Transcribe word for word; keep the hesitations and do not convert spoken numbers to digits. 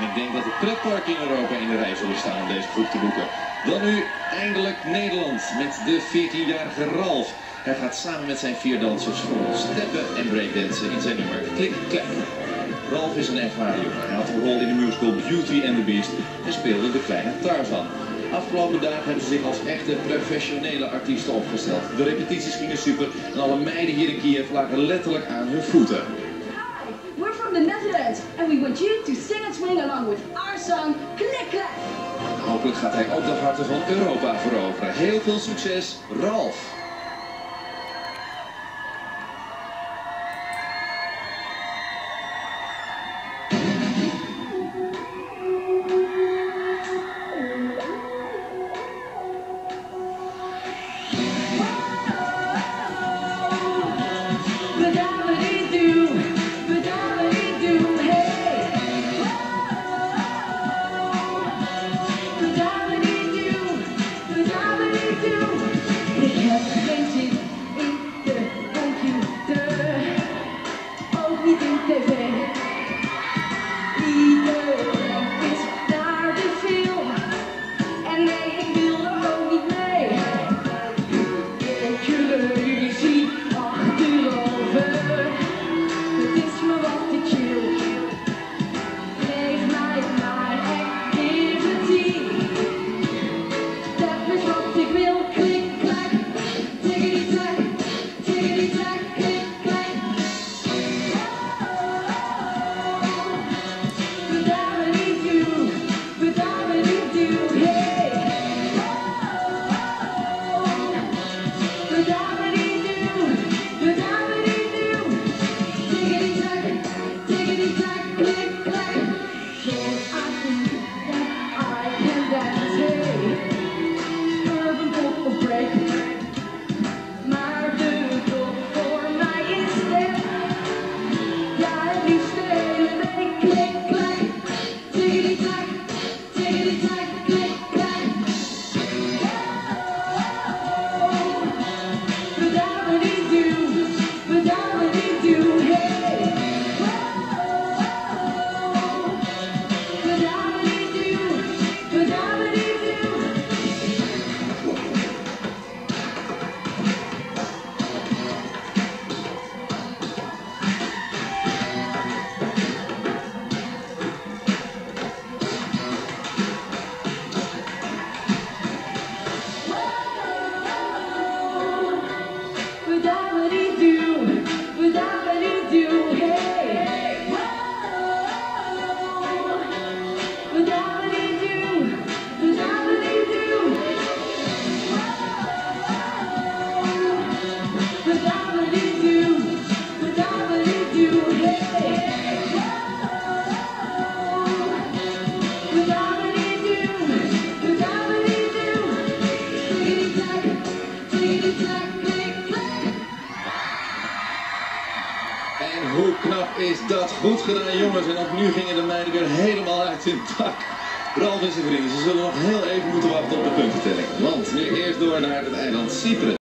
En ik denk dat de pretparken in Europa in de rij zullen staan om deze groep te boeken. Dan nu eindelijk Nederland met de veertienjarige Ralf. Hij gaat samen met zijn vier dansers vol steppen en breakdansen in zijn nummer Klik Klak. Ralf is een ervaren jongen. Hij had een rol in de musical Beauty and the Beast en speelde de kleine Tarzan. Afgelopen dagen hebben ze zich als echte professionele artiesten opgesteld. De repetities gingen super en alle meiden hier in Kiev lagen letterlijk aan hun voeten. Hi, we're from the Netherlands and we want you to sing and swing along with our song Klik Klak. Hopelijk gaat hij ook de harten van Europa veroveren. Heel veel succes, Ralf! En hoe knap is dat? Goed gedaan jongens, en ook nu gingen de meiden weer helemaal uit hun dak. Ralf en zijn vrienden, ze zullen nog heel even moeten wachten op de puntentelling. Want nu eerst door naar het eiland Cyprus.